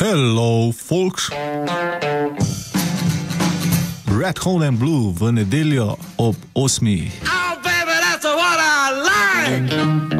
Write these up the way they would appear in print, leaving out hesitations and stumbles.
Hello, folks. Red, Hot and Blue v nedeljo ob 8. Oh, baby, that's what I like!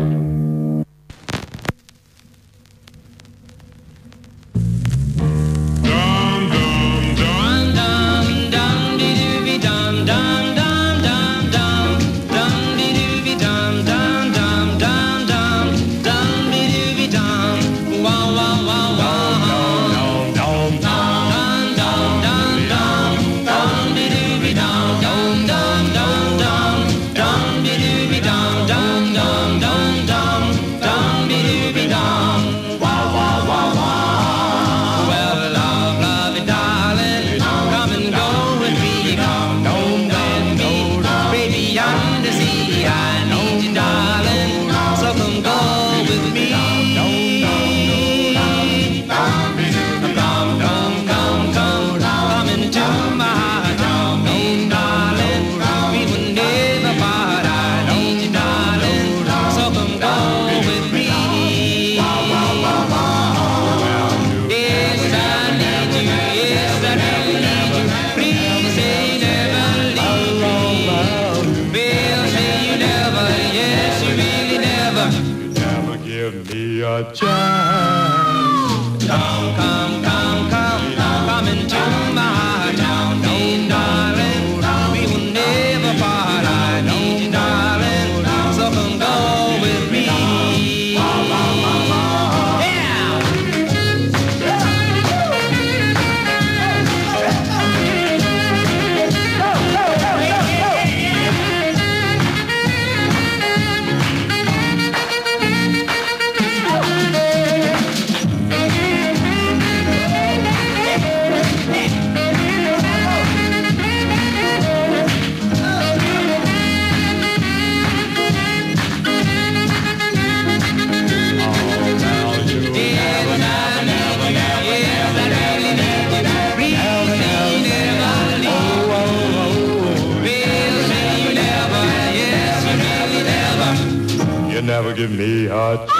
Never give me a chance.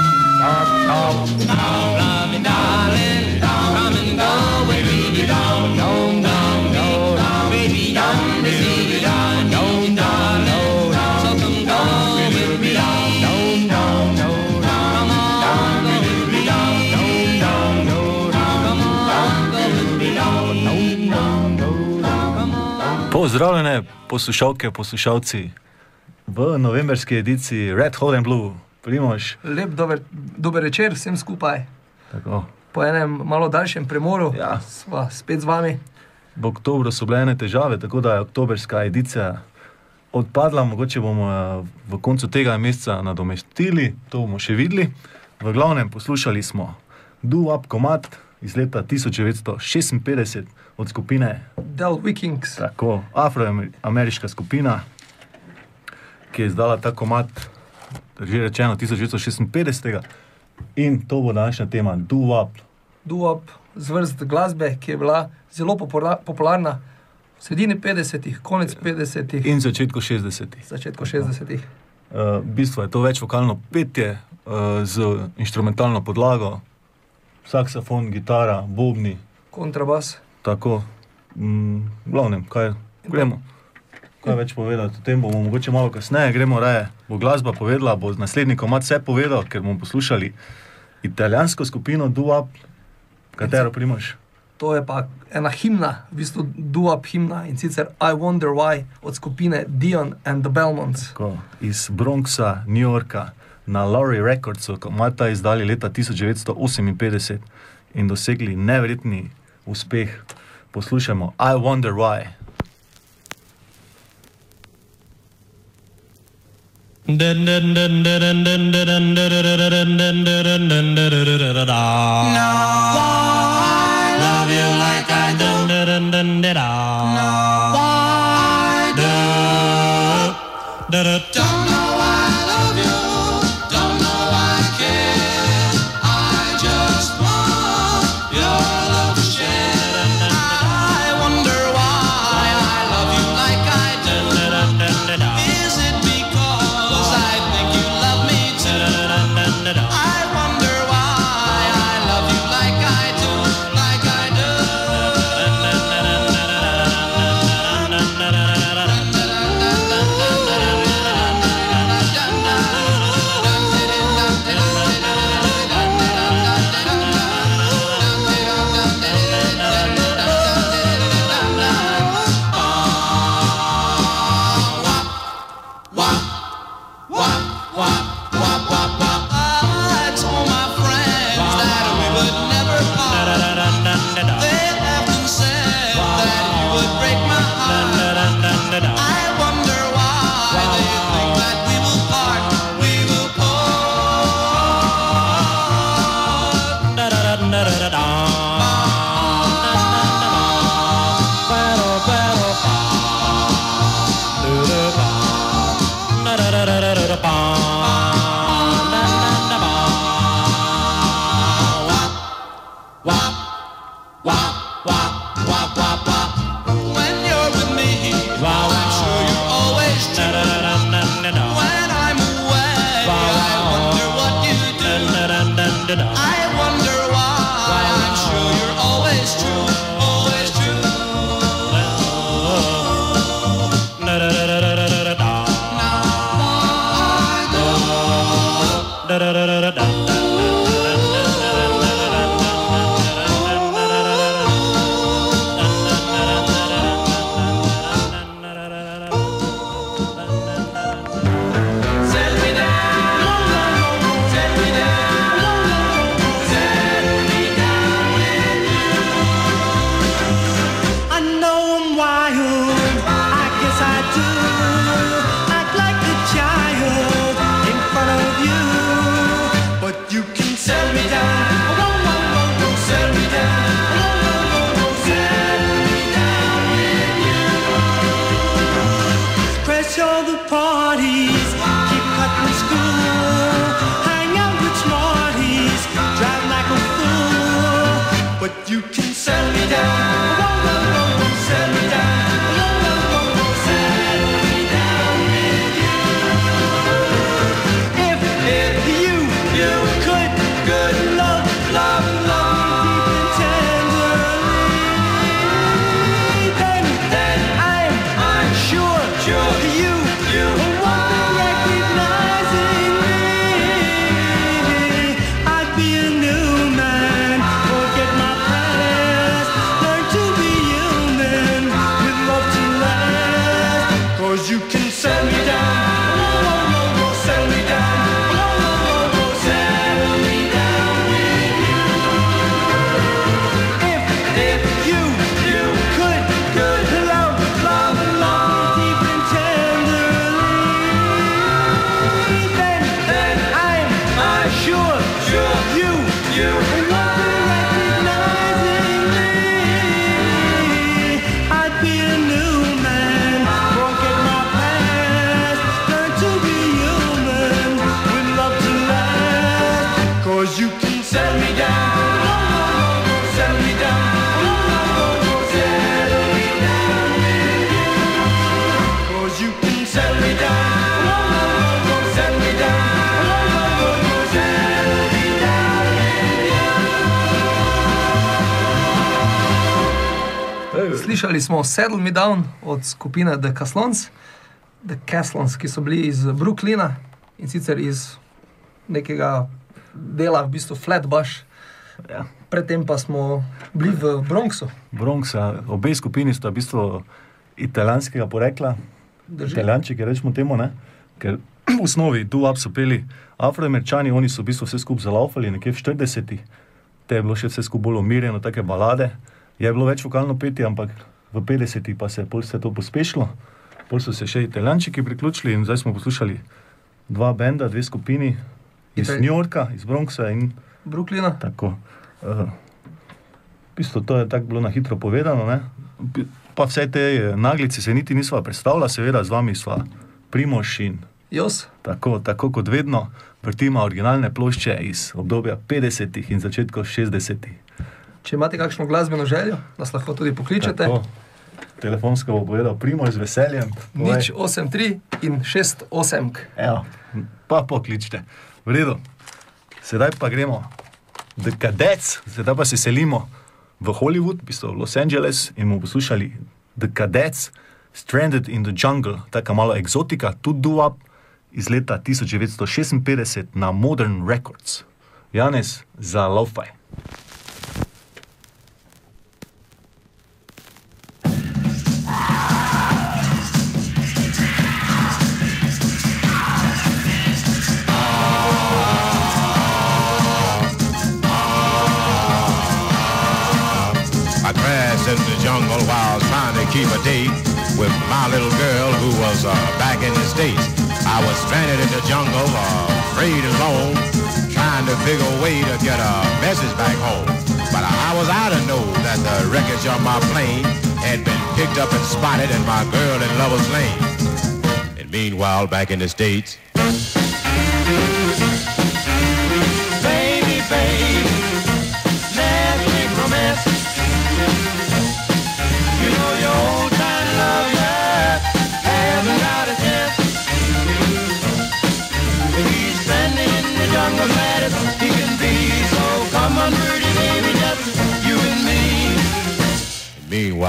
Love me, darling, come and go with me. Don't go, baby, I'm the sea. Don't, darling, so come go with me. Don't, come on, go with me. Don't, come on, go with me. Come on. Pozdravljene poslušalke, poslušalci v novemberski ediciji Red, Hot and Blue. Primož. Lep dober večer vsem skupaj. Tako. Po enem malo daljšem premoru sva spet z vami. V oktobru so bile ene težave, tako da je oktoberska edicija odpadla. Mogoče bomo v koncu tega meseca nadomestili, to bomo še videli. V glavnem poslušali smo doo-wop komad iz leta 1956 od skupine Del Vikings. Tako, afroameriška skupina, ki je izdala ta komad, že rečeno, 1956. In to bo današnja tema, doo-wop. Doo-wop, zvrst glasbe, ki je bila zelo popularna v sredini 50-ih, konec 50-ih. In začetku 60-ih. Začetku 60-ih. V bistvu je to večvokalno petje z inštrumentalno podlago, saksofon, gitara, bobni. Kontrabas. Tako, glavnem, gremo. Kaj več povedati, o tem bomo mogoče malo kasneje, gremo raje, bo glasba povedala, bo naslednji komad vse povedal, ker bomo poslušali italijansko skupino doo-wop, katero Primož? To je pa ena himna, v bistvu doo-wop himna, in sicer I Wonder Why od skupine Dion and the Belmonts. Tako, iz Bronxa, New Yorka, na Lowry Recordsu, komada izdali leta 1958 in dosegli neverjetni uspeh. Poslušajmo I Wonder Why. Now I love you like I do. Now I do. Don't know why I love you. Don't know why I care. I just want your love to share. I wonder why I love you like I do. Is it because I think you love me too? I wonder why I love you like I do. I wonder why I'm sure you're always true, always true. I know I'm wild, I guess I do. Act like a child in front of you, but you can settle me down. Settle me down. Settle me down with you. Crash all the parties, keep cutting school, hang out with smarties, drive like a fool, but you can settle me down. Settle me down. Settle me down with you. If you could love me deep and tenderly, then I'm sure you won't be recognizing me. I'd be a new man, forget my past, learn to be human with love to last. 'Cause you can settle me down. Settle me down. Settle me down with you. If you could love me deep and tenderly, then I'm sure you won't be recognizing me. I'd be a new man, forget my past, learn to be human with love to last. 'Cause you can settle me down. Settle me down. Settle me down with you. 'Cause you can settle me down. Settle me down. Settle me down with you. Slišali smo Settle Me Down od skupine The Caslons, ki so bili iz Brooklyna in sicer iz nekega dela, v bistvu Flatbush. Ja. Predtem pa smo bili v Bronxu. Bronxa, obe skupini sta v bistvu italijanskega porekla, Drži. italijančiki rečemo temu, ne? Ker v osnovi doo-wop so peli Afroamerčani, oni so v bistvu vse skupaj zalaufali nekje v 40-ih, te je bilo še vse skupaj bolj umirjeno, take balade, je bilo več vokalno peti, ampak v 50-ih pa se je pol vse to pospešilo, pol so se še italijančiki priključili in zdaj smo poslušali dva benda, dve skupini iz Itali- New Yorka, iz Bronxa in Brooklyna. tako. V bistvu to je tako bilo na hitro povedano, ne? Pa vse te naglice se niti nisva predstavila, seveda z vami sva Primož in Jos, tako kot vedno vrtima originalne plošče iz obdobja 50-ih in začetkov 60-ih. če imate kakšno glasbeno željo, nas lahko tudi pokličete. Tako. Telefonsko bo povedal Primož z veseljem. Povej. 083 in 68. Evo, pa pokličite. V redu. Sedaj pa gremo The Cadets, sedaj pa se selimo v Hollywood, v bistvu v Los Angeles in bomo poslušali The Cadets, Stranded in the Jungle, taka malo egzotika, tudi doo-wop iz leta 1956 na Modern Records. Janez za Lo-Fi. I crashed in the jungle while trying to keep a date with my little girl who was back in the States. I was stranded in the jungle, afraid and alone, trying to figure a way to get a message back home. But I was out to know that the wreckage of my plane had been picked up and spotted in my girl in Lover's Lane. And meanwhile, back in the States, Baby, baby, let's make romance. You know your old time love, yeah, haven't got a chance. He's standing in the jungle, mad as he can be.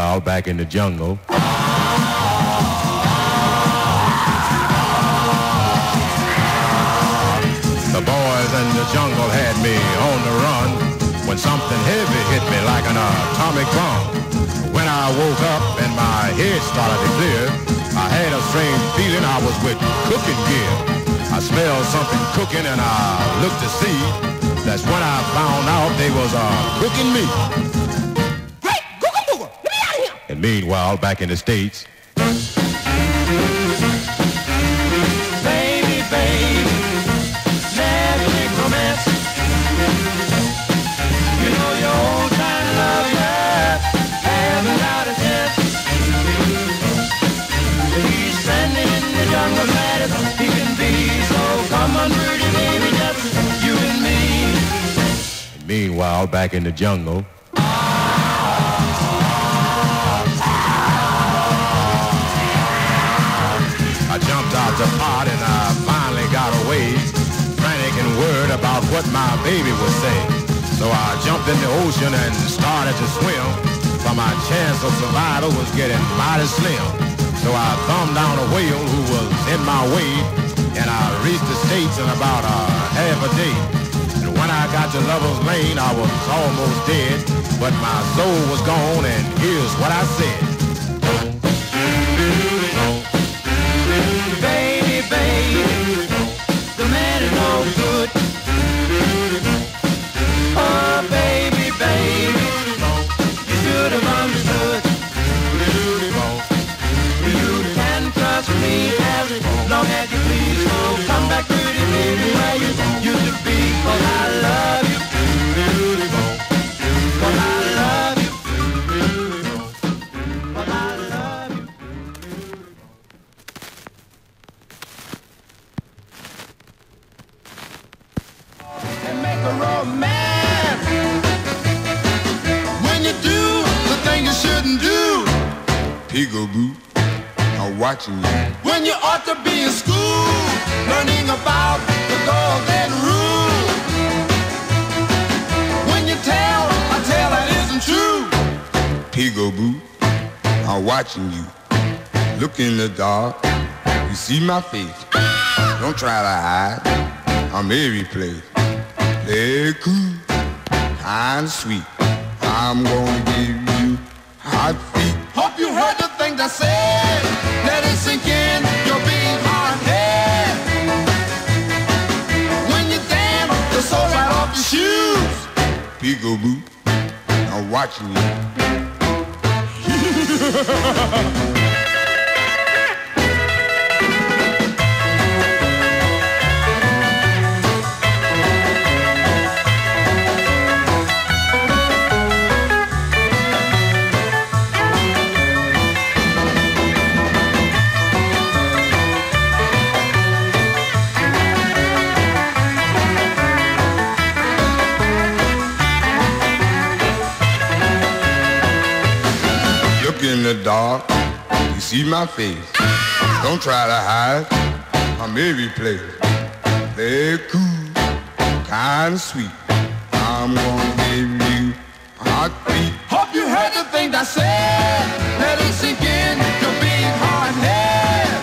Meanwhile, back in the jungle, the boys in the jungle had me on the run when something heavy hit me like an atomic bomb. When I woke up and my head started to clear, I had a strange feeling I was with cooking gear. I smelled something cooking and I looked to see. That's when I found out they was cooking me. Great! Googa booga! Let me out of here! And meanwhile, back in the States, Baby, baby, let's make romance. You know your old time love, yeah, haven't got a chance. He's standing in the jungle, glad as he can be. So come on, pretty baby, just you and me. and meanwhile, back in the jungle, I jumped out the pot and I finally got away, frantic and worried about what my baby would say. So I jumped in the ocean and started to swim, but my chance of survival was getting mighty slim. So I thumbed down a whale who was in my way, and I reached the States in about half a day. And when I got to Lover's Lane, I was almost dead, but my soul was gone, and here's what I said. Baby, baby, the man is no good. Oh, baby, baby, you should have understood. You can trust me as long as you please. So come back, pretty baby, where you used to be. 'Cause I love you. 'Cause I love you. 'Cause I love you. And make a romance. When you do the thing you shouldn't do, peekaboo, I'm watching you. When you ought to be in school, learning about the golden rule. When you tell a tale that isn't true, peekaboo, I'm watching you. Look in the dark, you see my face. Don't try to hide, I'm every place. Play cool, kind of sweet. I'm gonna give you hot feet. Hope you heard the thing I said. Let it sink in, you're being hard-head. When you dance, the soul right off your shoes. Peekaboo, I'm watching you. Look in the dark, you see my face. Don't try to hide, I'm every place. Play cool, kind of sweet. I'm gonna give you a hot beat. Hope you heard the thing I said. Let it sink in, you're being hard-head.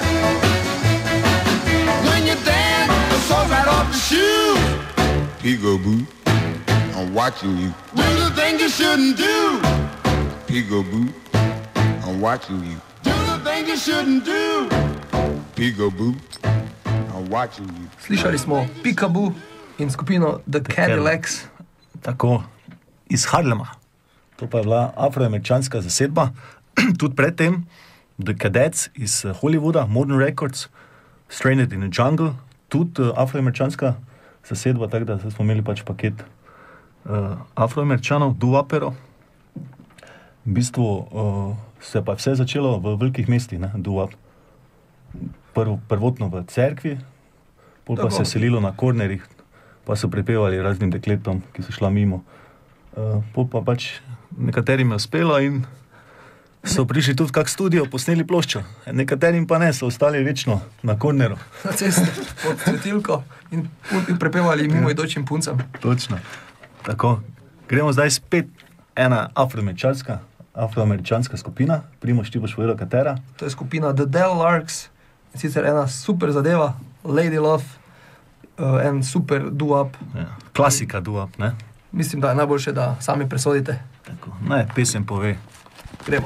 When you dance, the soul's right off the shoes. Peekaboo, I'm watching you. Do the thing you shouldn't do. Peekaboo, I'm watching you. Do the thing you shouldn't do. Peekaboo, I'm watching you. Slišali smo Peekaboo in skupino The Cadillacs. Tako, iz Harlema. To pa je bila afroameričanska zasedba. Tudi predtem The Cadets iz Hollywooda, Modern Records, Stranded in the Jungle, tudi afroameričanska zasedba, tako da smo imeli pač paket afroameričanov, doo-wopero. V bistvu se pa vse začelo v velikih mestih, ne, doo-wop. Prvotno v cerkvi, pol pa se je selilo na kornerjih, pa so pripevali raznim dekletom, ki so šla mimo. Pol pa pač nekaterim je uspelo in so prišli tudi v kak studio, posneli ploščo. Nekaterim pa ne, so ostali večno na korneru. Na cesti, pod svetilko in prepevali mimoidočim puncam. Točno. Tako, gremo zdaj spet ena afroameričanska afroameričanska skupina. Primož, ti boš povedal, katera? To je skupina The Del Larks, in sicer ena super zadeva, Lady Love, en super doo-wop. Ja. Klasika doo-wop, ne? Mislim, da je najboljše, da sami presodite. Tako. Ne, pesem pove. Gremo.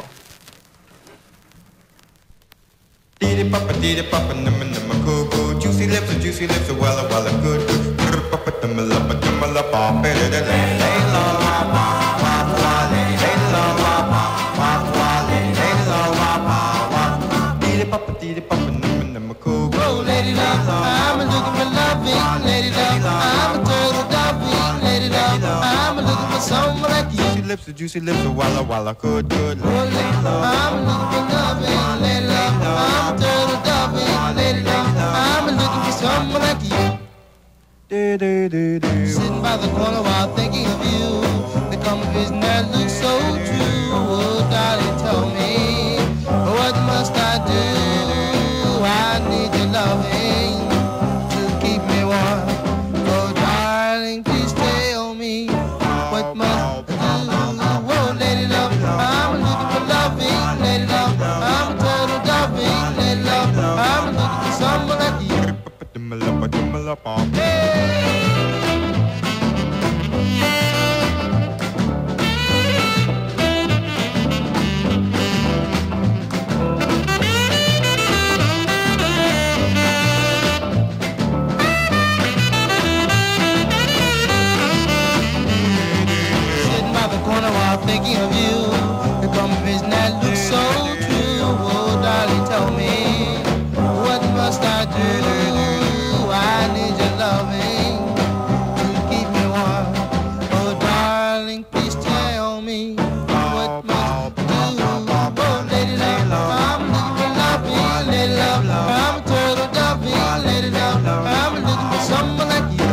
Dee papa, numma numma cool cool, juicy lips, walla walla good good. Brr papa, dumma la pop, lay la la pa pa pa, lay la la pa pa pa, lay la la pa pa. Dee papa, numma numma cool cool, lady love, I'm looking for loving, lady love, I'm a total dovey, lady love, I'm looking for someone like you. Juicy lips, walla walla good good. I'm looking for loving, lady love, I'm a total dovey, lady love, I'm looking for someone like you. Sitting by the corner while thinking of you, the common vision that looks so true. Oh, darling, tell me, what must I do? I need your loving to keep me warm. Oh, darling, please tell me, what must I do? Oh, lady love, I'm looking for loving, lady love, I'm a total dovey, lady love, I'm looking for someone like you. Thinking of you, the common vision that looks so true. Oh, darling, tell me, what must I do? I need your loving to keep me warm. Oh, darling, please tell me, what must I do? Oh, lady love, I'm looking for loving, lady love, I'm a total dovey, lady love, I'm looking for someone like you.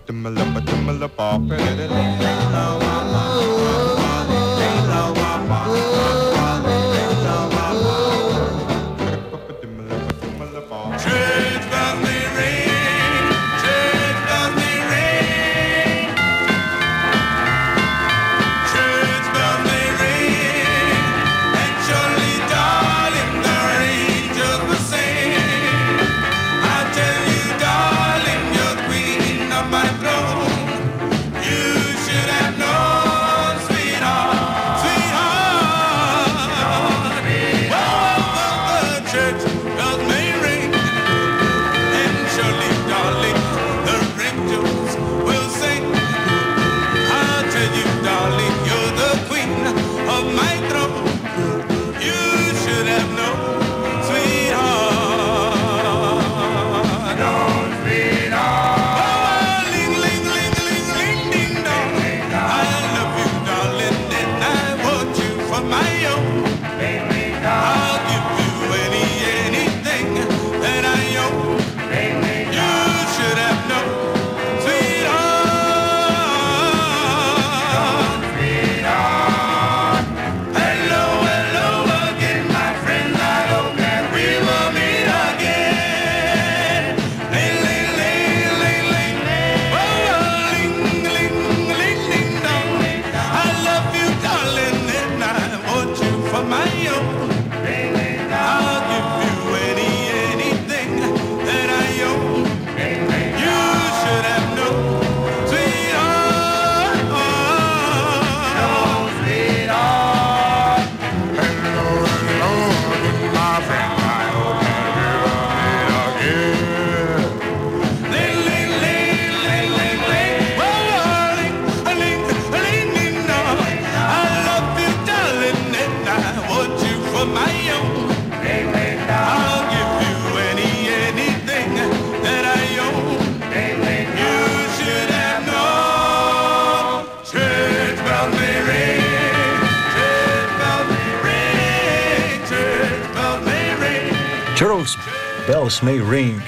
Charles Bells May Ring.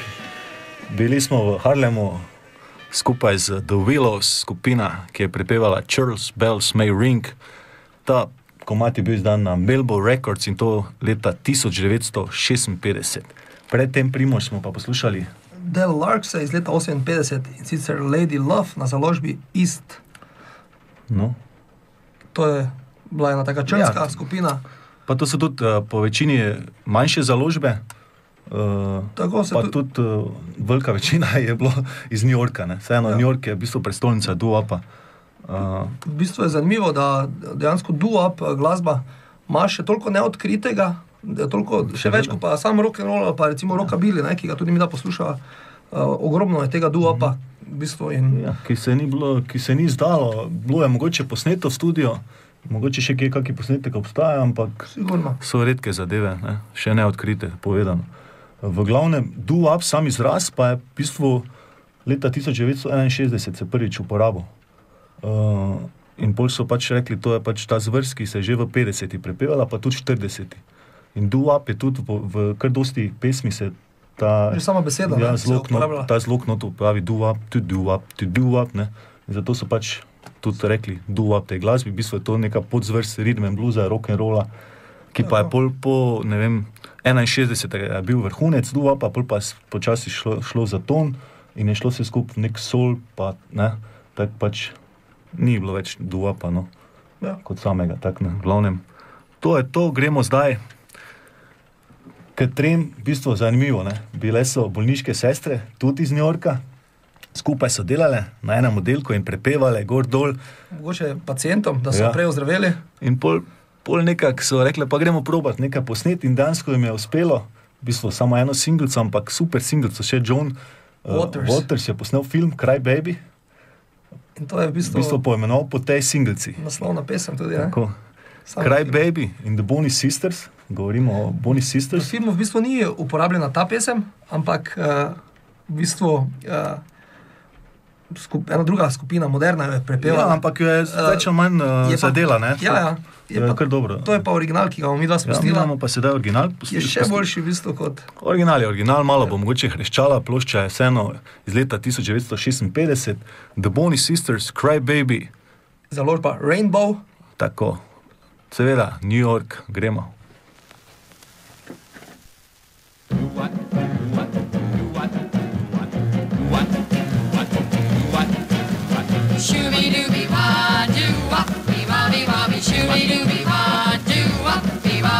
Bili smo v Harlemu skupaj z The Willows, skupina, ki je prepevala Charles Bells May Ring. Ta komad je bil izdan na Melbourne Records in to leta 1956. Predtem Primož smo pa poslušali Del Larks iz leta 58 in sicer Lady Love na založbi East. No. To je bila ena taka črnska Ja. skupina. Pa to so tudi po večini manjše založbe, Tako se pa tudi, tudi velika večina je bilo iz New Yorka. Ne. Vseeno Ja. New York je v bistvu prestolnica doo-wopa. v bistvu je zanimivo, da dejansko doo-wop glasba ima še toliko neodkritega, da je toliko, še več kot pa sam rock and roll, pa recimo rockabilly, ne, ki ga tudi mi da poslušava. Ogromno je tega doo-wopa v bistvu in Ja, ki se ni zdalo, bilo je mogoče posneto v studio, mogoče še kje kakšen posnetek obstaja, ampak sigurno. so redke zadeve, ne, še neodkrite, povedano. V glavnem, doo-wop, sam izraz, pa je v bistvu leta 1961 se prvič uporabil. In pol so pač rekli, to je pač ta zvrst, ki se je že v 50-ih prepevala, pa tudi 40-ih. In doo-wop je tudi v kar dosti pesmi se ta... Že sama beseda, Ja, ne, se je uporabljala. ta zloknot pravi doo-wop, to do-wop, to do-wop, ne. In zato so pač tudi rekli doo-wop tej glasbi, v bistvu je to neka podzvrst rhythm and bluesa, rock and rolla, ki pa je pol po, ne vem, 61. je bil vrhunec doo-wopa, pol pa je počasi šlo za ton in je šlo se skupaj nek soul, pa ne, tako pač ni bilo več doo-wopa, no, Ja. kot samega, tako ne, v glavnem. To je to, gremo zdaj k trem, v bistvu zanimivo, ne. Bile so bolniške sestre, tudi iz New Yorka, skupaj so delale na enem oddelku in prepevale gor dol Mogoče pacientom, da so Ja. prej ozdraveli. in pol nekako so rekli, pa gremo probat nekaj posnet in dejansko jim je uspelo, v bistvu samo eno singlico, ampak super singlico, še John Waters je posnel film Cry Baby, In to je v v bistvu, bistvu poimenoval po tej singlici. naslovna pesem tudi, ne? Tako. Samo Cry film. Baby in The Bonnie Sisters, govorimo o Bonnie V Sisters. filmu v bistvu ni uporabljena ta pesem, ampak v bistvu ena druga skupina, moderna, jo je Ja, prepevala. ampak jo je več ali manj je pa- zadela, ne? Ja, ja. Je Je pa, kar dobro. to je pa original, ki ga bomo mi dva Ja, mi spustila. imamo pa sedaj original. Je še boljši v bistvu kot Original je original, malo bo mogoče hreščala, plošča je vseeno iz leta 1956, The Bonnie Sisters, Cry Baby, založba Rainbow. tako. Seveda, New York, gremo. Shooby-dooby-wah-doo-wah, shooby-dooby-wah-doo-wah,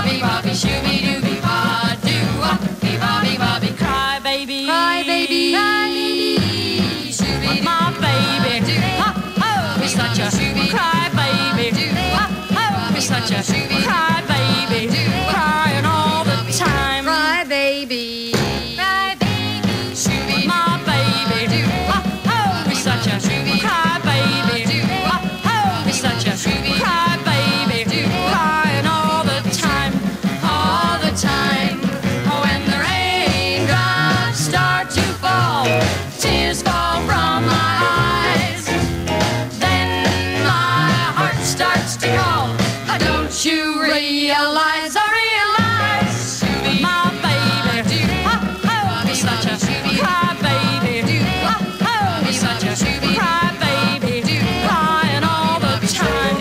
shooby-dooby-wah-doo-wah, cry baby, cry baby, my baby, oh, you're such a cry baby, oh, you're such a cry baby, crying all the time, cry baby, cry baby, my baby, oh, you're such a cry baby, oh, you're such a cry baby, crying all the time, all the time. When the raindrops start to fall, tears fall from my eyes, then my heart starts to call. Don't you realize? I realize my baby, oh, is such a cry baby, oh, is such a cry baby, crying all the time.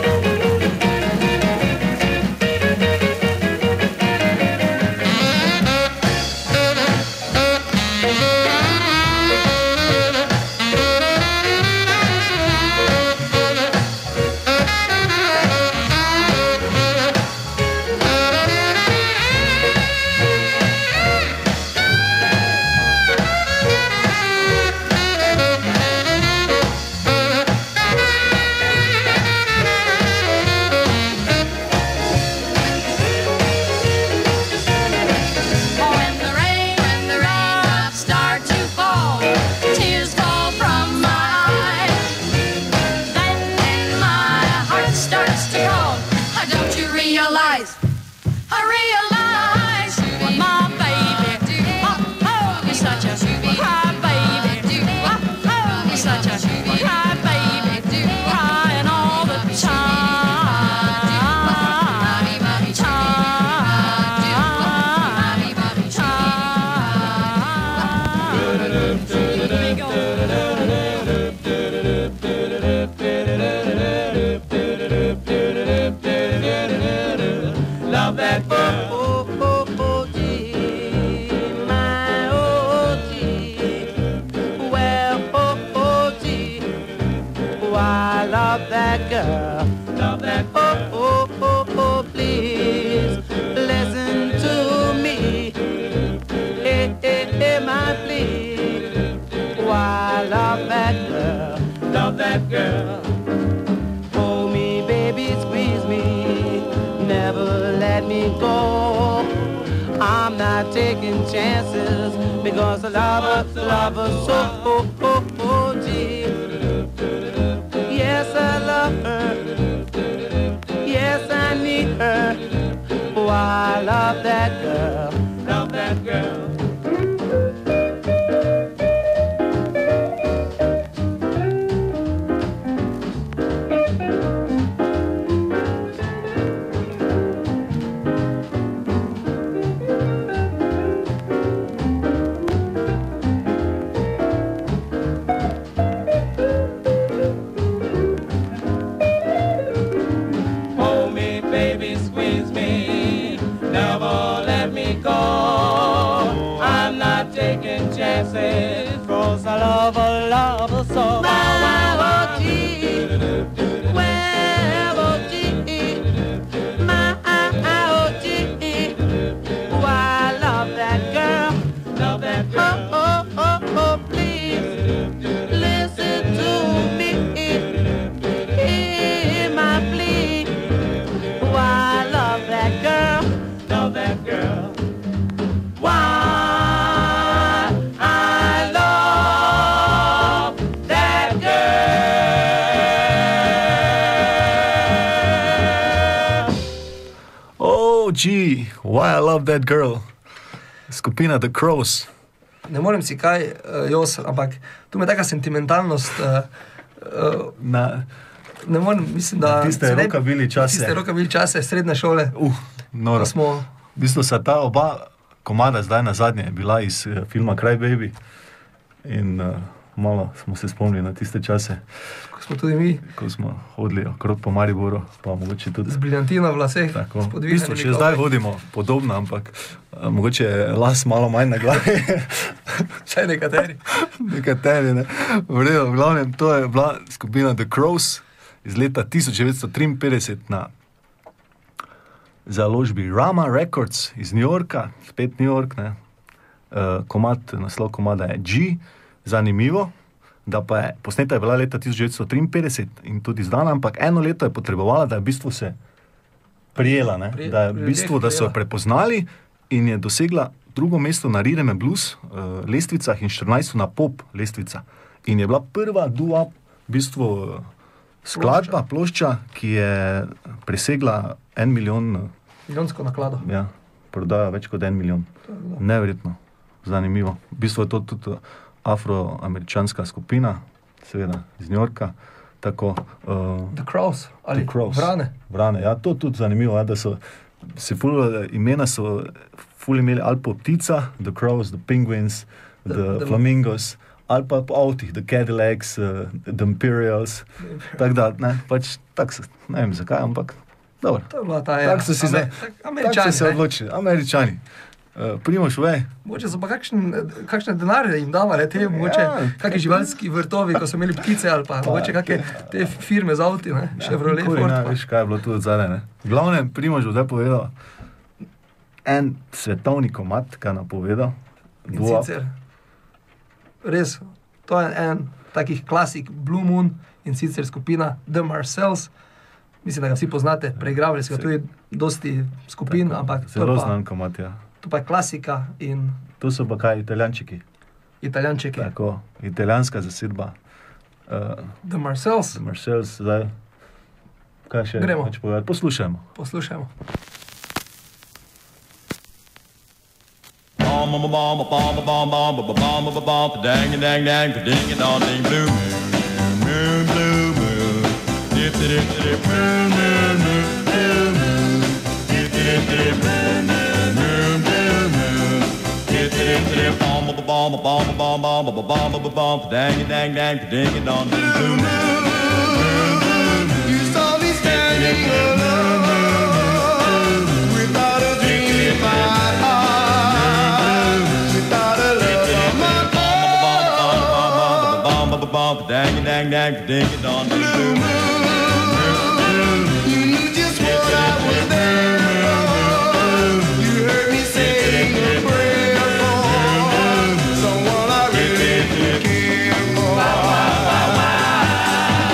When the raindrops start to fall, tears fall from my eyes, then my heart starts to call. Don't you realize? I realize when my baby, oh, is such a cry baby, oh, is such a cry baby, crying all the Love that girl. Oh, oh, oh, gee, my, oh, gee. Well, oh, oh, gee. Oh, I love that girl. Love that Oh, oh, that girl. Hold me, baby, squeeze me, never let me go. I'm not taking chances because I love her so deep. Yes, I love her. Yes, I need her. Oh, I love that girl. Love that girl. Hold me, baby, squeeze me, never let me go. I'm not taking chances, 'cause I love her so. My OG, well, OG, my OG. Oh, I love that girl, love that girl. Oh, please listen to me. Hear my plea. Oh, I love that girl, love that girl. Why I love that girl. Oh, gee, why I love that girl. Skupina The Crows. Ne morem si kaj, Jos, ampak tu me taka sentimentalnost, Na ne morem, mislim, da... tiste se ne- rockabilly čase. Tiste rockabilly čase, srednje šole, Noro. ko smo, V bistvu sta ta oba komada zdaj na zadnje bila iz filma Cry Baby. In malo smo se spomnili na tiste čase, ko smo tudi mi ko smo hodili okrog po Mariboru, pa mogoče tudi z briljantino v laseh, tako. s V bistvu podviganimi še zdaj kopi. hodimo podobno, ampak mogoče je las malo manj na glavi. Vsaj nekateri. Nekateri, ne. V redu, v glavnem, to je bila skupina The Crows iz leta 1953 na založbi Rama Records iz New Yorka, spet New York, ne. Naslov komada je G. Zanimivo, da pa je posneta je bila leta 1953 in tudi zdana, ampak eno leto je potrebovala, da je v bistvu se prijela, ne. Da je v bistvu, da so jo prepoznali in je dosegla drugo mesto na Rhythm and Blues lestvicah in 14 na pop lestvica. In je bila prva doo-wop v bistvu skladba, plošča, ki je presegla 1 milijon, Milijonsko naklado. ja, prodaja več kot 1 milijon. Neverjetno, zanimivo. V bistvu je to tudi afroameričanska skupina, seveda iz New Yorka, tako The Crows, ali The Crows. Vrane. Vrane, ja, to tudi zanimivo, ja, da so se imena so ful imeli ali po ptica, The Crows, The Penguins, The Flamingos, ali pa po avtih, The Cadillacs, The Imperials, tako da, ne, pač, ne vem zakaj, ampak dobro. To je bila ta Tako so si Ame- tako Američani, so se ne. odločili, Američani. Primož, ve, Mogoče so pa kakšne denarje jim davale, te mogoče kakšni živalski vrtovi, ko so imeli ptice ali pa mogoče kakšne te firme z avti, ne, Chevrolet, nikoli Ford. ne, pa- veš, kaj je bilo tu odzadaj, ne. V glavnem, Primož bo zdaj povedal en svetovni komad, kaj napovedal. In sicer, res, to je en takih klasik Blue Moon in sicer skupina The Marcells. Mislim, da ga vsi poznate, preigravali so ga tudi dosti skupin, ampak Zelo znan komad, ja. to pa je klasika in To so pa kaj, Italijančiki. Italijančeki. Tako, italijanska zasedba. The Marcells, The Marcells, zdaj, kaj še Gremo. več povedati? Poslušajmo. poslušajmo. Dang dang dang, ding it on ding blue moon, blue moon, dip dip dip moon moon moon blue moon, dip dip dip moon moon blue moon, dip dip dip bomb bomb bomb bomb bomb bomb bomb bomb, dang dang dang, ding it on ding blue moon. You saw me standing alone without a dream in my heart, without a love of my Dang dang dang, ding it on the blue moon. You knew just what I was there for. You heard me saying a prayer for someone I really care for.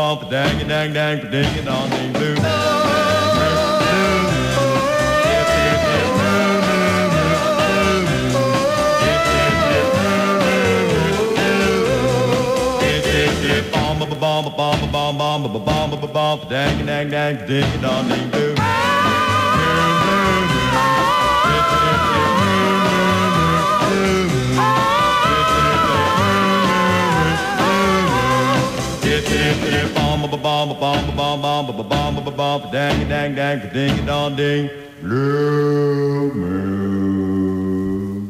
bum, dang it, dang, dang, ding it on ding blue. Bomb, bomb, bomb, bomb, bomb, bomb, bomb, bomb, dang, dang, dang, ding it on ding blue. Bomb, bomb, bomb, bomb, bomb, bomb, bomb, dang, dang, dang, ding it on ding blue moon.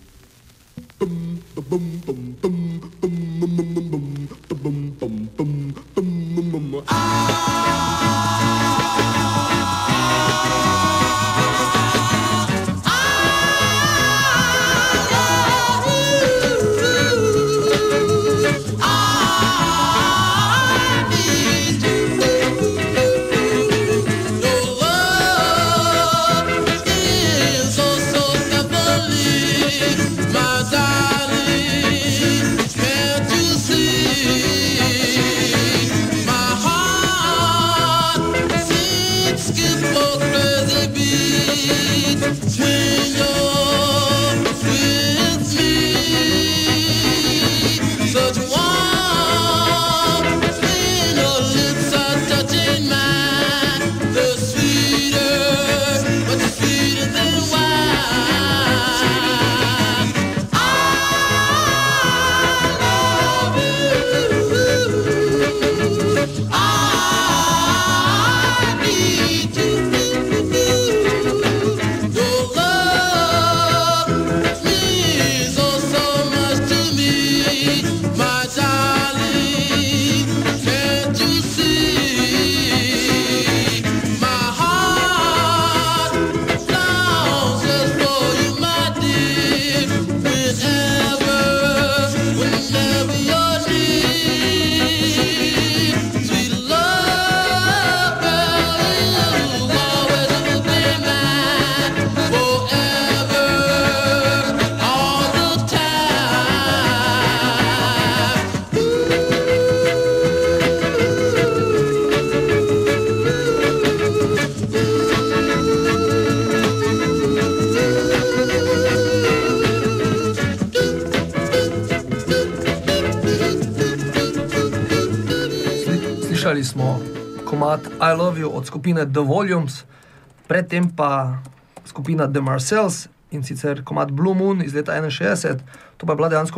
Slišali smo komad I Love You od skupine The Volumes, predtem pa skupina The Marcells in sicer komad Blue Moon iz leta 61. To pa je bila dejansko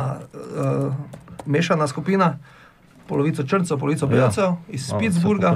mešana skupina, polovico črncev, polovico belcev iz Pittsburgha.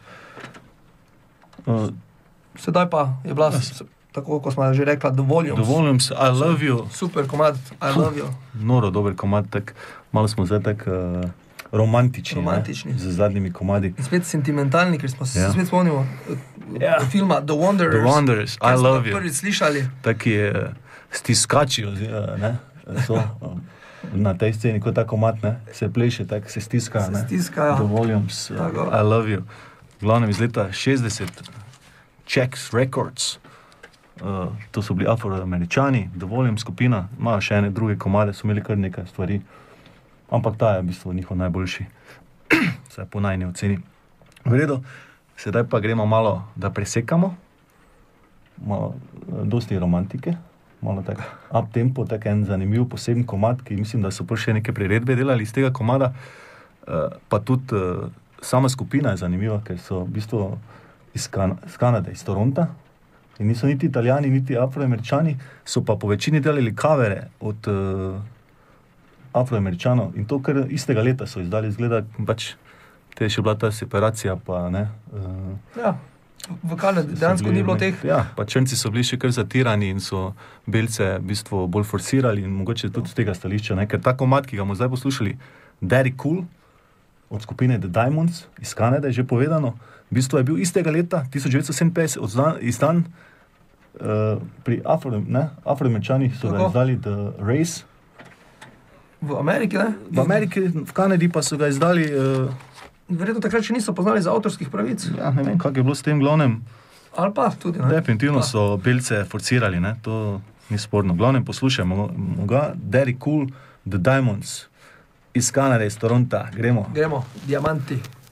Sedaj pa je bila, tako kot smo že rekla, The Volumes. The Volumes, I Love You. Super komad, I Love You. Noro dober komad, tak, malo smo zdaj tak romantični. Z zadnjimi komadi. In spet sentimentalni, ker smo se spet spomnimo filma The Wanderers. The Wanderers, I Love You. Prvič slišali. Taki stiskači, ne, so na tej sceni, kot ta komad, ne, se pleše, tak se stiska, ne. Se stiskajo. The Volumes, I Love You. V glavnem iz leta 60, Checks Records. To so bili Afroameričani, The Volumes skupina, imajo še ene druge komade, so imeli kar nekaj stvari. Ampak ta je v bistvu njihov najboljši, vsaj po najni oceni. V redu, sedaj pa gremo malo, da presekamo, malo, dosti romantike, malo tak up tempo, tak en zanimiv poseben komad, ki mislim, da so pa še neke priredbe delali iz tega komada, pa tudi sama skupina je zanimiva, ker so v bistvu iz Kanade, iz Toronta, in niso niti Italijani, niti Afroameričani, so pa po večini delali kavere od Afroameričanov in to kar istega leta so izdali, izgleda, pač te je še bila ta separacija, pa ne. Ja, v Kanadi dejansko ni bilo teh. Ja, pa črnci so bili še kar zatirani in so belce v bistvu bolj forsirali in mogoče tudi z tega stališča, ne, ker ta komad, ki ga bomo zdaj poslušali, Daddy Cool, od skupine The Diamonds iz Kanade, je že povedano, v bistvu je bil istega leta, 1957, izdan pri Afroameričanih so ga izdali The Race. V Ameriki, ne? V Ameriki, v Kanadi pa so ga izdali... Verjetno takrat še niso poznali za avtorskih pravic. Ja, ne vem, kak je bilo s tem glavnem. Ali pa tudi, ne? Definitivno so belce forcirali, ne, to ni sporno. Glavnem poslušajmo ga, Daddy Cool, The Diamonds, iz Kanade, iz Toronta. Gremo. Gremo, Diamanti.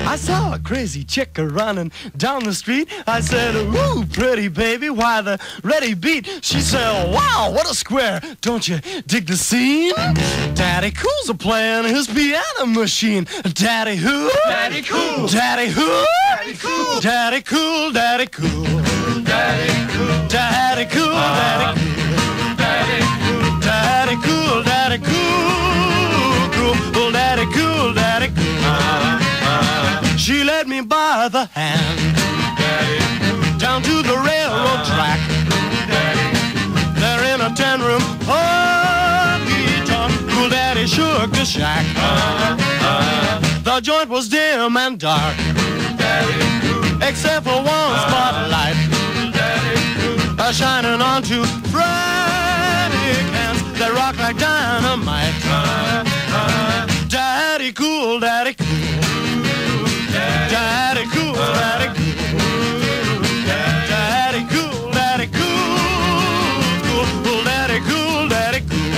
I saw a crazy chick running down the street. I said, ooh, pretty baby, why the ready beat? She said, wow, what a square, don't you dig the scene? Daddy Cool's a playing his piano machine. Daddy who? Daddy Cool. Daddy who? Daddy Cool. Daddy Cool, Daddy Cool. Daddy Cool. Daddy Cool, Daddy Cool. Daddy Cool. Daddy Cool, Daddy Cool. Cool, Daddy Cool, Daddy Cool. She led me by the hand down to the railroad track. There in a 10-room honky-tonk, Cool Daddy shook the shack. The joint was dim and dark, except for one spotlight shining onto frantic hands that rock like dynamite. Daddy Cool, Daddy Cool. Daddy Cool, Daddy Cool. Daddy Cool, Daddy Cool. Cool, Daddy Cool, Daddy Cool.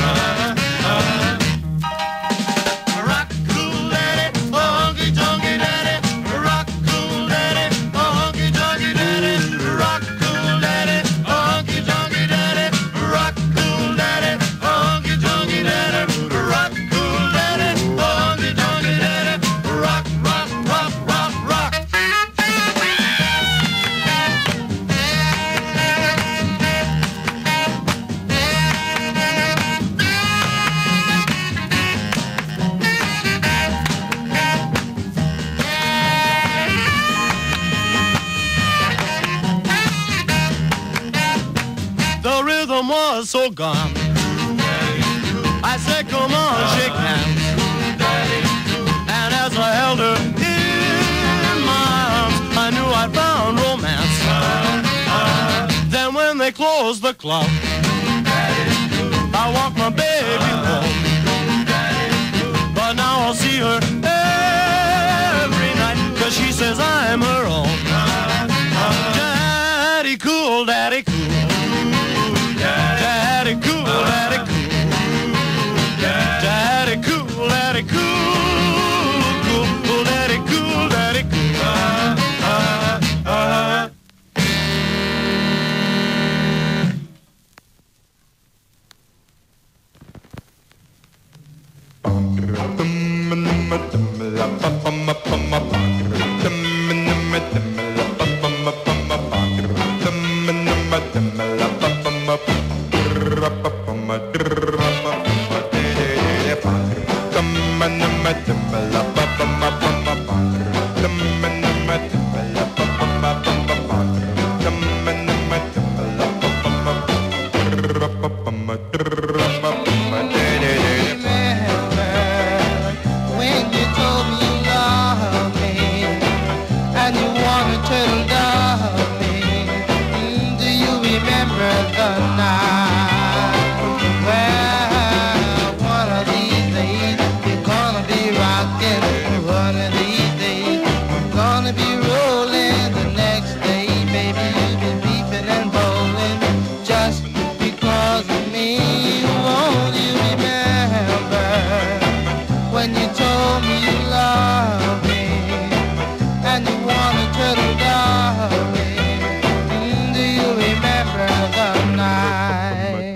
Rock Cool Daddy, honky tonky daddy. Rock Cool Daddy, honky tonky daddy. Rock Cool Daddy, honky tonky daddy. Rock Cool Daddy, honky tonky daddy. Rock Cool Daddy, honky tonky daddy. Rock, rock, rock, rock, rock. The rhythm was so gone. I said, come on, shake hands. And as I held her in my arms, I knew I'd found romance. Then when they closed the club, I walked my baby home. But now I'll see her every night, 'cause she says I'm her own. Daddy Cool, Daddy Cool. Daddy Cool, Daddy Cool. Daddy Cool, Daddy Cool. Cool, Daddy Cool, Daddy Cool. When you told me you loved me and you wanted to love me, do you remember the night? Well, one of these days you're gonna be rocking. One of these days I'm gonna be rolling. The next day, baby, you'll be beeping and bowling just because of me. Won't you remember when you told me you loved me and you wanted to love me? Do you remember the night?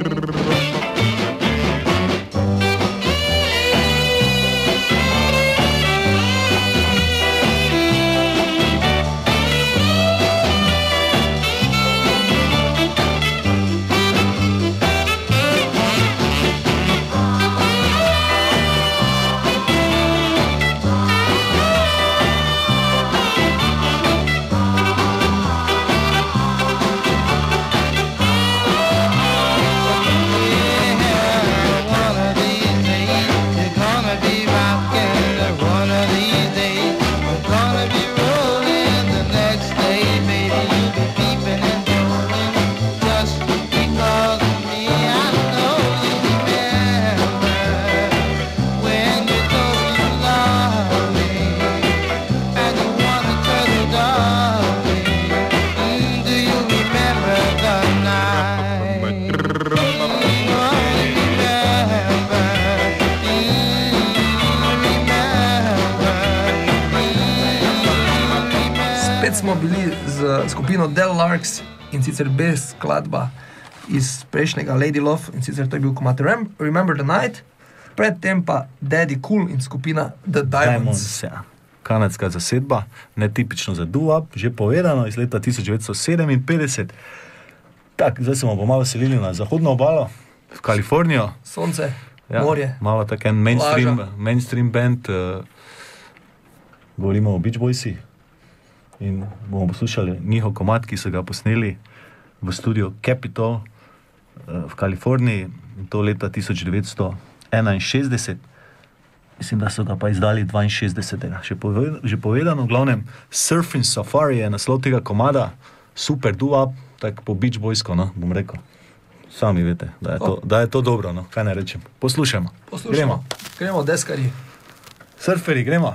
smo bili z skupino Del Larks in sicer bez skladba iz prejšnjega Lady Love in sicer to je bil komad Remember the Night, predtem pa Daddy Cool in skupina The Diamonds. Ja. Kanadska zasedba, netipično za doo-wop, že povedano, iz leta 1957. Tak, zdaj smo pomalo selili na zahodno obalo, v Kalifornijo. Sonce, Ja, morje. malo tak en mainstream band, govorimo o Beach Boysih in bomo poslušali njihov komad, ki so ga posneli v studiu Capitol v Kaliforniji, in to leta 1961. Mislim, da so ga pa izdali 62. Že povedano, v glavnem Surfing Safari je naslov tega komada, super doo-wop, tak po Beach Boysko, no, bom rekel. Sami veste, da je to dobro, no, kaj ne rečem. Poslušajmo. Gremo deskarji. Surferi, gremo.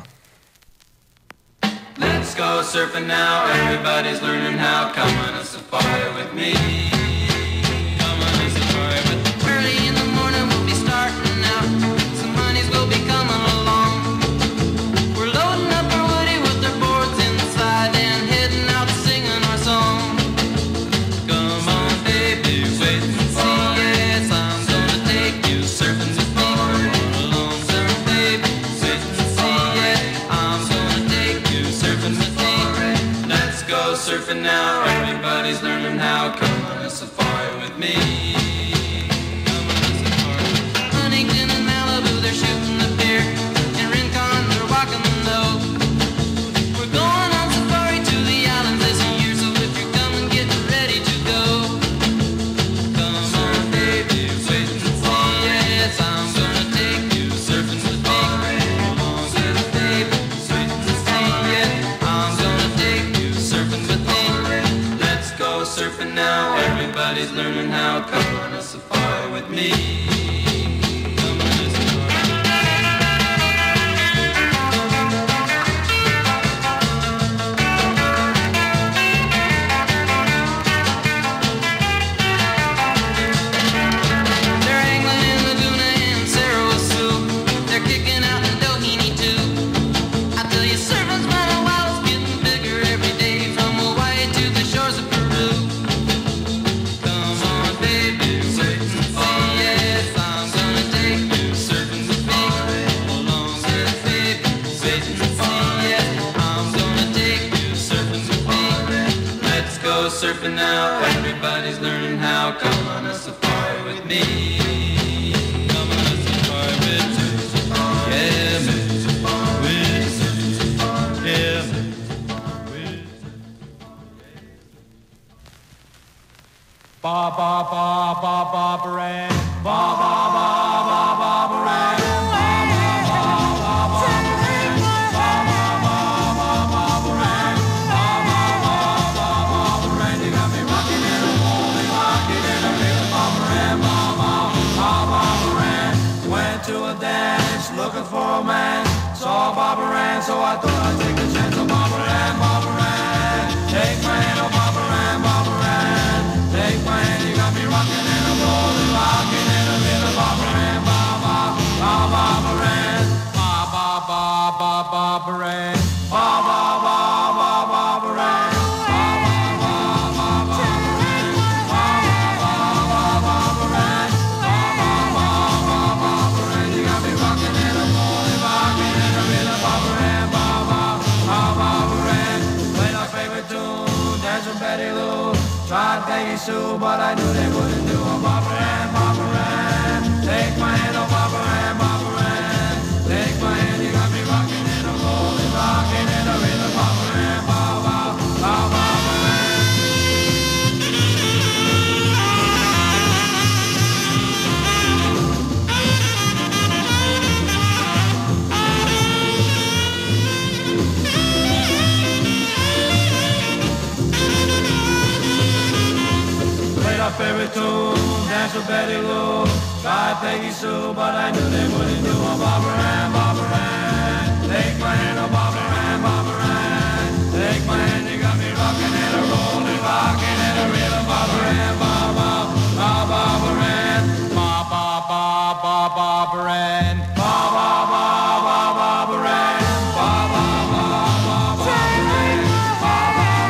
Let's go surfing now, everybody's learning how. Come on a safari with me. Come on a safari with me. Early in the morning we'll be starting out. Some honeys will be coming along. We're loading up our woody with our boards inside and heading out singing our song. Come on baby, wait and see. Yes, I'm gonna take you surfing with me. Come along, surf baby, wait and see. Yeah, I'm gonna take you surfing with me. Let's go surfing now, everybody's learning how. Come on a safari with me. Come on a safari. Huntington and Malibu, they're shooting the pier. In Rincon, they're walking the nose. We're going on safari to the islands this year, so if you're coming, get ready to go. Come on, baby, wait and see. Yes, I'm gonna take you surfing with me. Come on, baby, wait and see. Yeah, I'm gonna take you surfing with me. Let's go surfing now, everybody's learning how. Come on a safari with me. Come on a safari. They're angling in Laguna and Sarasoo. They're kicking out in Doheny too. I tell you, surfing's been a while, it's getting bigger every day, from Hawaii to the shores of Peru. Come on, baby, wait and see. Yes, I'm gonna take you surfing with me. Come along, yes, baby, wait and see. Yes, I'm gonna take you surfing with me. Let's go surfing now, everybody's learning how. Come on a safari with me. Come on a safari with me. Yeah, me. With me. Yeah, me. Ba ba ba ba ba baran. Ba ba ba ba ba baran. Ba ba ba ba ba baran. Ba ba ba ba ba baran. Ba ba ba ba ba baran. You got me rocking and rolling, rocking and a rhythm, ba baran, ba ba ba ba baran. Went to a dance looking for a man. Saw Bob Moran, so I thought I'd take a chance on Bob Moran, Bob Moran. Take my hand, oh Bob Moran, Bob Moran. Take my hand, you got me rocking and a rolling, rocking and a rhythm, Bob Moran, ba ba ba ba Moran, ba ba ba ba ba Moran, ba ba ba ba ba Moran, ba ba ba ba ba Moran, ba ba ba ba ba Moran, ba ba ba ba ba Moran. You got me rocking and a rolling, rocking and a rhythm, Bob Moran, ba ba ba Moran. Played our favorite tune, dance with Betty Lou. Tried Peggy Sue, but I knew they wouldn't do a Bob Moran, Bob Moran. Take my hand, oh Bob Moran, Bob Moran. Take my hand, you got me rocking and a rolling, rocking and a rhythm, Bob Moran, ba ba ba ba Moran. Played our favorite tune, danced with Betty Lou. Tried Peggy Sue, but I knew they wouldn't do a Bob Moran, Bob Moran. Take my hand, oh Bob Moran, Bob Moran. Take my hand, you got me rocking and a rolling, rocking and a rhythm, Bob Moran, ba ba ba ba Moran, ba ba ba ba ba Moran, ba ba ba ba ba Moran, ba ba ba ba ba Moran, ba ba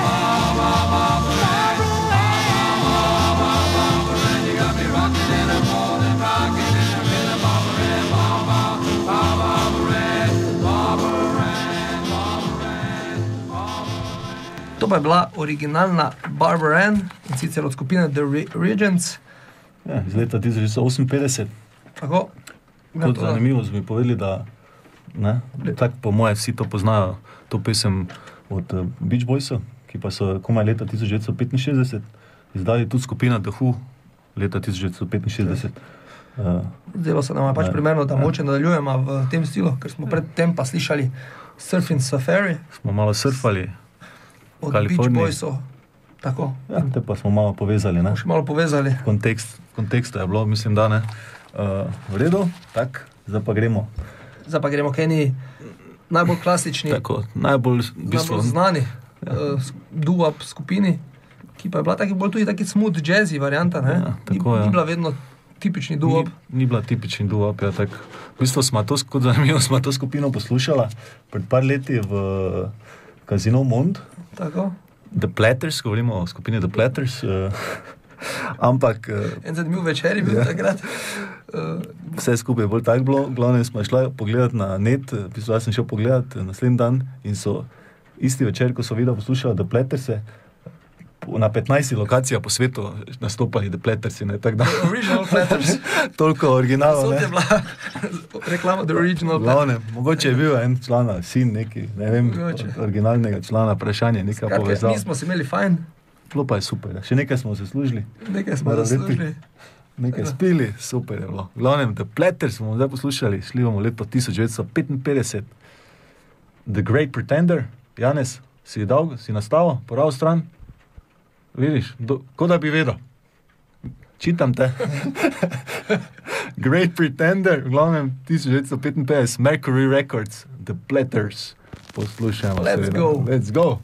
To pa je bila originalna Barbara Ann in sicer od skupine The Regents. Ja, iz leta 1958. Tako. Kot zanimivo so mi povedali, da tako po moje vsi to poznajo, to pesem od Beach Boysov, ki pa so komaj leta 1965 izdali tudi skupina The Who leta 1965. Zdelo se nam je pač primerno, da moče nadaljujemo v tem stilu, ker smo predtem pa slišali Surfing Safari. Smo malo surfali od Beach Boysov. Tako. Ja, te pa smo malo povezali, ne? Še malo povezali. Kontekstu je bilo, mislim, da ne. V redu, tak, zdaj pa gremo. Zdaj pa gremo k eni najbolj klasični, tako, najbolj znani doo-wop skupini, ki pa je bila tudi taki smooth jazzy varianta, ne? Ja, tako, ni bila vedno tipični doo-wop. Ni bila tipični doo-wop, ja, tako. V bistvu smo to skupino poslušala pred par leti v Casino Mond. Tako. The Platters, govorimo o skupini The Platters. Ampak... En zanimiv večer je bil takrat. Vse skupaj je bolj tako bilo. Glavno smo šla pogledati na net, jaz sem šel pogledati naslednji dan in so isti večer, ko so video poslušali The Platterse, na 15 lokacijah po svetu nastopali The Plattersi, ne, tako da... Original Platters. Toliko originalov, ne. Sod je bila reklama The Original Platters. Glavne, mogoče je bil en člana, sin neki, ne vem, originalnega člana, vprašanje, neka povezava. Mi smo si imeli fajn. Bilo pa je super, še nekaj smo se služili. Nekaj smo zaslužili. Nekaj spili, super je bilo. Glavnem, The Platters smo zdaj poslušali, šli bomo leto 1955. The Great Pretender, Janez, si nastavil, poravil stran? Vidiš, kot da bi vedel. Čitam te. Great Pretender, v glavnem 1955, Mercury Records, The Platters. Poslušajmo. Let's go. Let's go.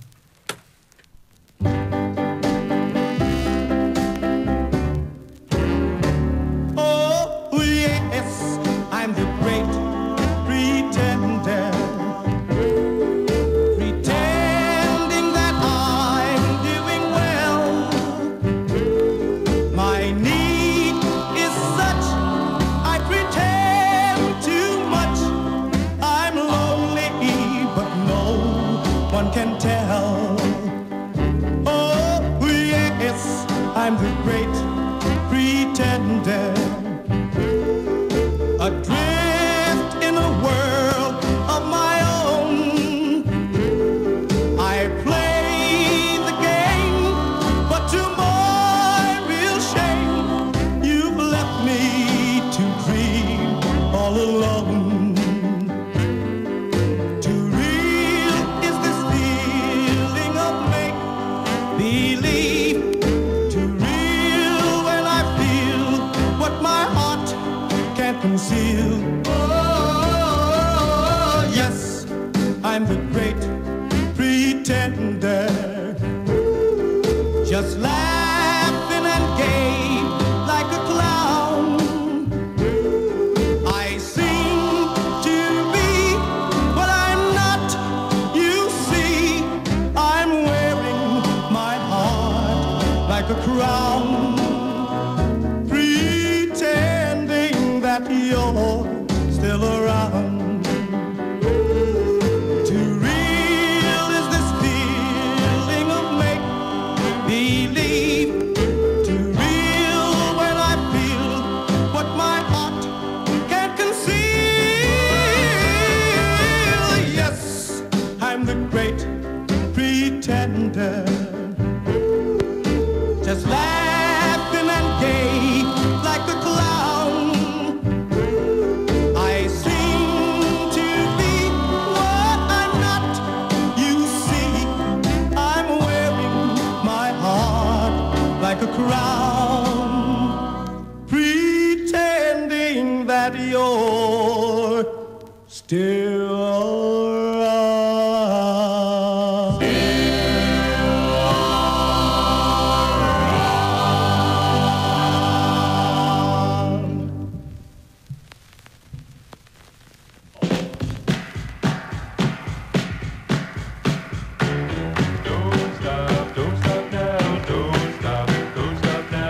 Oh, yes, I'm the great pretender. Pretending that I'm doing well. My need is such, I pretend too much. I'm lonely, but no one can tell. Oh, yes, I'm the great pretender. Adrift in a world of my own. I play the game, but to my real shame, you've left me to dream all alone. Too real is this feeling of make-believe. Too real when I feel what my heart can't conceal. Oh, yes, I'm the great pretender. Just laughing and gay like a clown. I seem to be what I'm not. You see, I'm wearing my heart like a crown. Pretending that you're still around. Too real is this feeling of make-believe. Too real when I feel what my heart can't conceal. Yes, I'm the great pretender. Just laughing and gay like a clown. I seem to be what I'm not. You see, I'm wearing my heart like a crown. Pretending that you're still around. Don't stop now, don't stop now.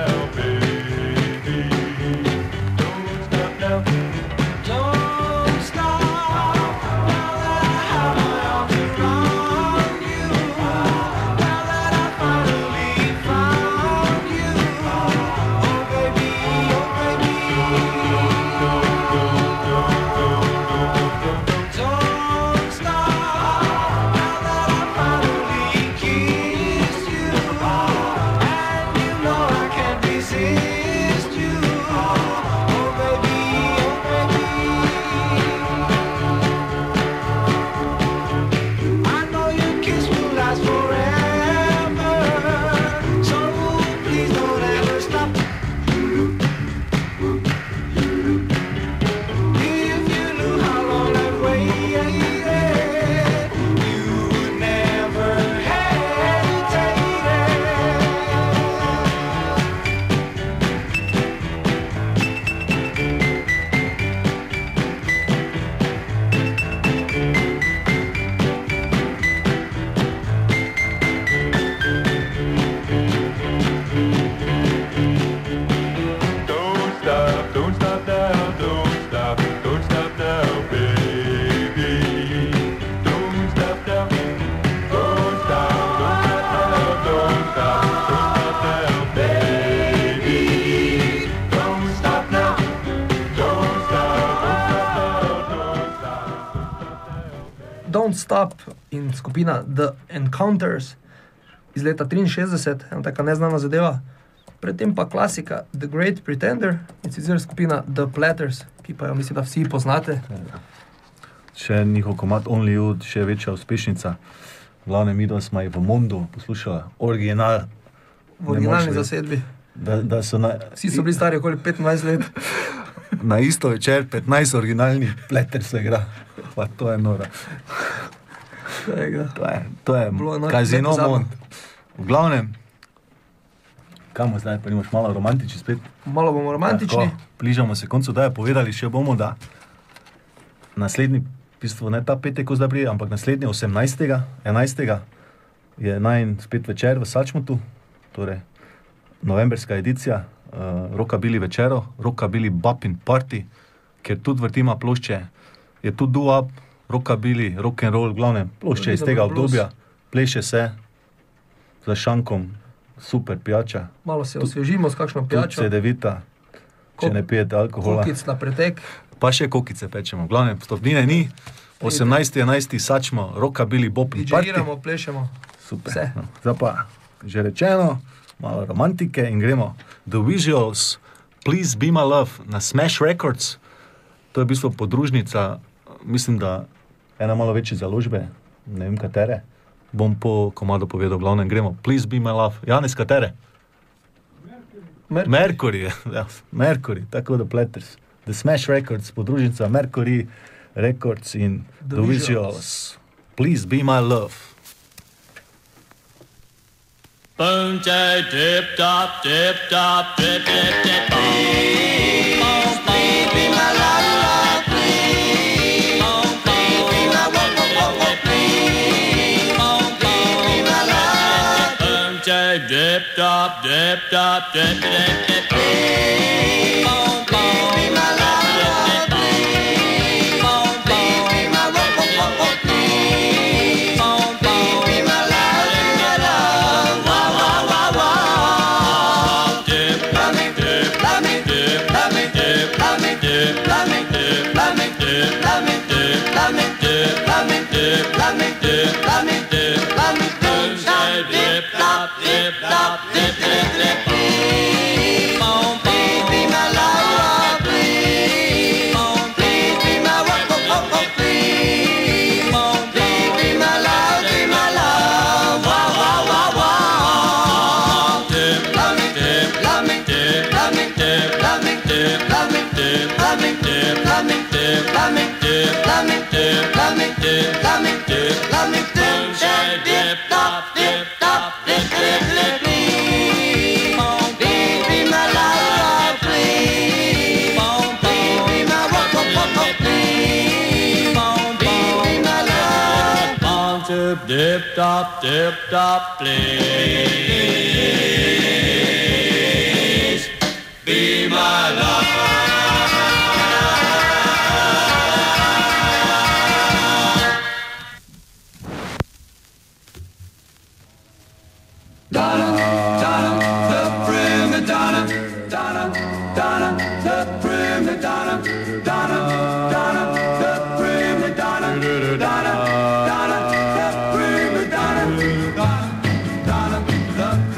Don't Stop in skupina The Encounters iz leta 63, ena taka neznana zadeva. Predtem pa klasika The Great Pretender in sicer skupina The Platters, ki pa jo mislim, da vsi poznate. Še njihov komad Only You, še večja uspešnica. Glavne midva smo jih v Mondu poslušali original. V originalni Ne moreš zasedbi. Da so Vsi so bili stari okoli 25 let. na isto večer 15 originalnih Platters se igra. Pa to je noro. To je Bilo enako Casino nepozabno. Mond. V glavnem, kamo zdaj, pa nimaš malo romantični spet? Malo bomo romantični. Tako, bližamo se koncu, da je povedali še bomo, da naslednji, v bistvu ne ta petek, ko zdaj prije, ampak naslednji 11. je najin spet večer v Sačmotu, torej novemberska edicija, Rockabilly večero, Rockabilly Bopin Party, kjer tudi vrtima plošče, je tudi doo-wop, Rockabilly, rock'n'roll, glavne plošče iz tega obdobja, pleše se za šankom, super pijača, Malo se osvežimo s kakšno tudi pijačo. CD-vita, če ne pijete alkohola. Kokic na pretek. Pa še kokice pečemo. Glavne, stopnine ni. 18.11. Sačmo, Rockabilly Bopin Party. DJ-iramo, plešemo. Super. Vse. No, zdaj pa, že rečeno, malo romantike in gremo. The Visuals, Please Be My Love na Smash Records. To je v bistvu podružnica, mislim, da ena malo večje založbe, ne vem katere. Bom po komadu povedal, glavnem gremo. Please Be My Love. Janez, katere? Mercury, ja, Mercury, tako da Platters. The Smash Records, podružnica Mercury Records in The Visuals. Please Be My Love. Boom, jay, dip, top, drip, dip, dip, boom. Boom, please be my love, please. Boom, please be my love, please. Boom, please be my love. Boom, jay, dip, top, drip, dip, dip, please. Boom, please be my love, please. Boom, please be my love, please. Boom, please be my love. Dip, top, please be my love. Donna, Donna, the prima donna, Donna, Donna, the prima donna, Donna, Donna, the prima donna, Donna, Donna, the prima donna, Donna, Donna, the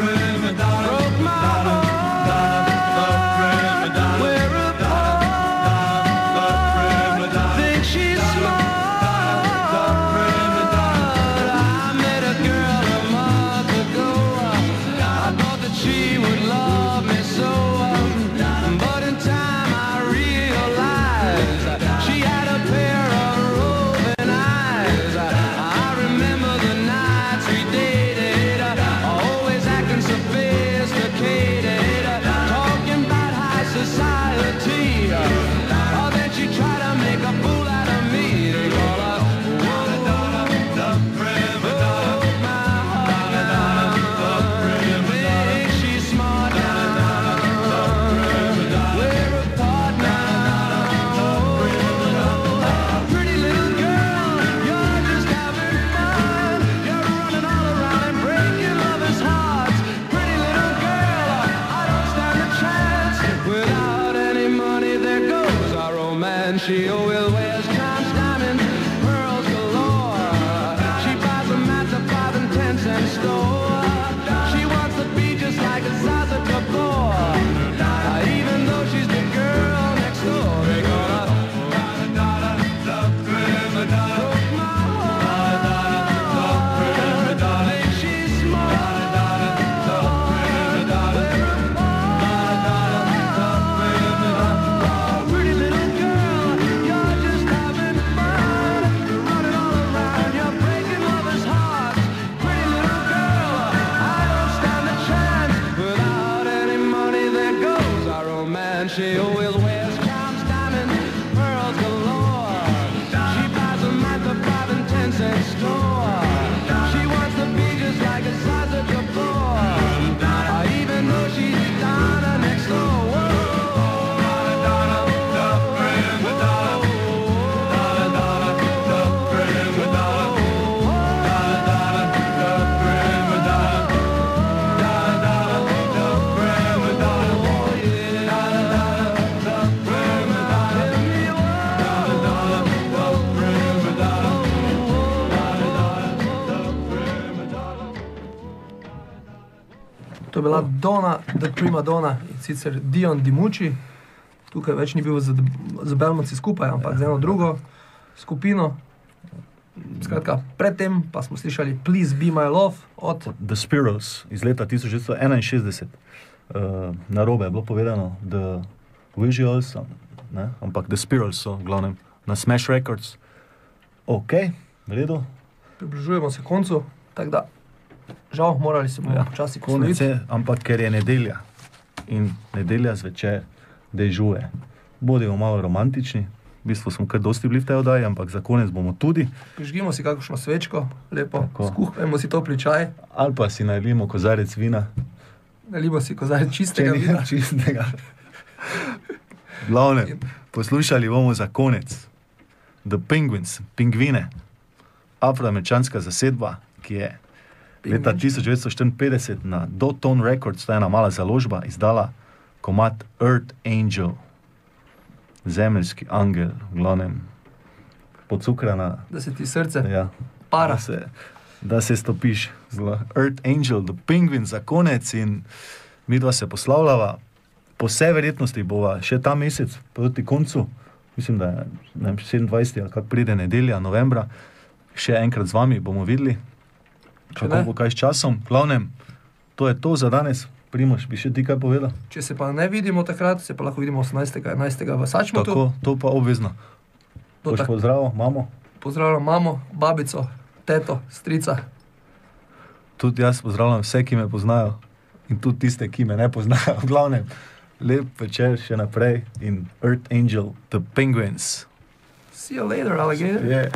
To je bila Donna, The Prima Donna, in sicer Dion DiMucci. Tukaj več ni bil z Belmonci skupaj, ampak z eno drugo skupino. Skratka, predtem pa smo slišali Please Be My Love od The Spirals iz leta 1961. Narobe je bilo povedano The Visuals, ne? Ampak The Spirals so v glavnem na Smash Records. Ok, v redu. Približujemo se koncu, tako da žal, morali se bomo počasi konec posloviti. je, ampak ker je nedelja in nedelja zvečer dežuje. Bodimo malo romantični, v bistvu smo kar dosti bili v tej oddaji, ampak za konec bomo tudi. Prižgimo si kakšno svečko, lepo, Tako. skuhajmo si topli čaj, Ali pa si nalijemo kozarec vina. nalijmo si kozarec čistega Če ni vina. čistega. Glavne, poslušali bomo za konec The Penguins, Pingvine, afroameričanska zasedba, ki je leta 1954 na Dotone Records, to je ena mala založba, izdala komad Earth Angel, zemeljski angel, v glavnem podcukrana, Da se ti srce ja, para. da se stopiš. Earth Angel, The Penguins za konec in midva se poslavljava. Po vsej verjetnosti bova še ta mesec proti koncu, mislim, da je ne vem, 27. ali kak pride nedelja, novembra, še enkrat z vami bomo videli, Če kako ne. bo kaj s časom. V glavnem, to je to za danes. Primož, bi še ti kaj povedal? Če se pa ne vidimo takrat, se pa lahko vidimo 18.11. v Sačmotu. Tako, to pa obvezno. No, Boš tako. pozdrav, mamo. Pozdravljam mamo, babico, teto, strica. Tudi jaz pozdravljam vse, ki me poznajo in tudi tiste, ki me ne poznajo. V glavnem, lep večer še naprej in Earth Angel, The Penguins. See you later, alligator. Yeah.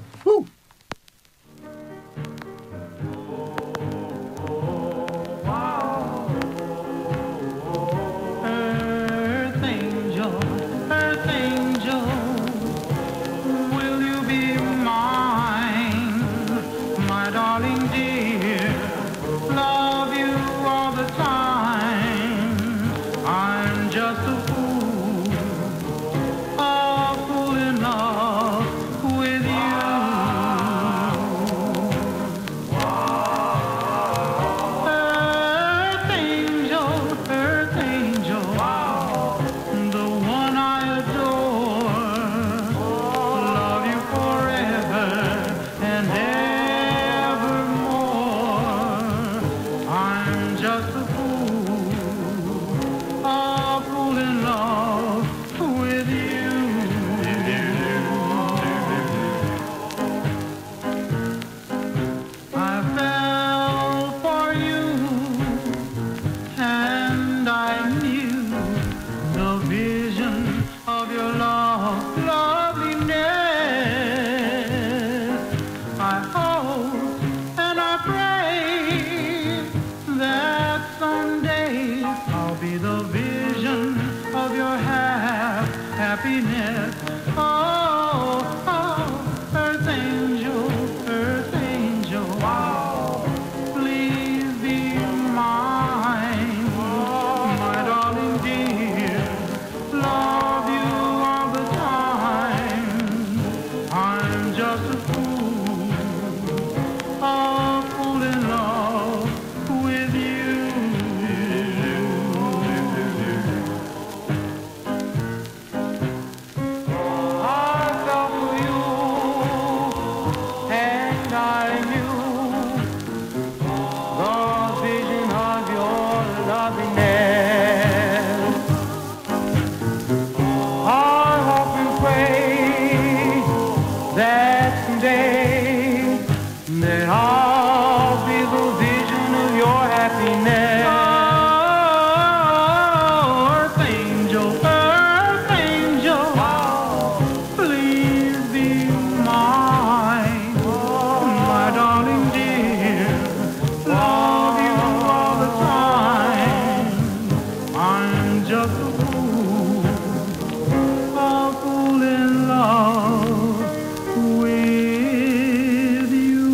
Earth angel, will you be mine, my darling dear? Love you all the time. I'm just a fool in love with you. Earth angel, the one I adore. Love you forever and evermore. I'm just a fool in love with you. I fell for you, and I knew the vision of your loveliness. I hope and I pray that someday I'll be the vision of your happiness. Oh, earth angel, please be mine, my darling dear. Love you all the time. I'm just a fool in love with you. I fell for you, and I knew the vision of your loveliness. I hope and pray that someday that I'll be the vision of your happiness. Earth angel, please be mine, my darling dear. Love you all the time. I'm just a fool in love with you.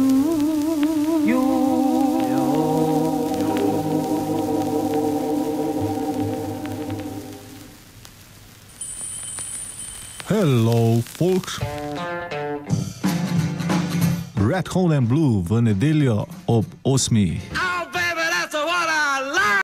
Hello, folks. Red Hot and Blue v nedeljo ob 8.